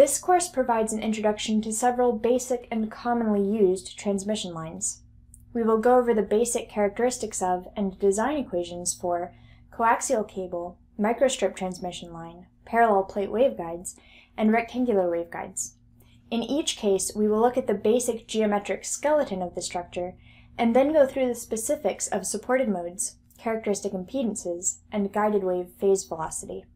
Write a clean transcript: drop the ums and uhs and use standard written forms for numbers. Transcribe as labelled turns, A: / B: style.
A: This course provides an introduction to several basic and commonly used transmission lines. We will go over the basic characteristics of and design equations for coaxial cable, microstrip transmission line, parallel plate waveguides, and rectangular waveguides. In each case, we will look at the basic geometric skeleton of the structure, and then go through the specifics of supported modes, characteristic impedances, and guided wave phase velocity.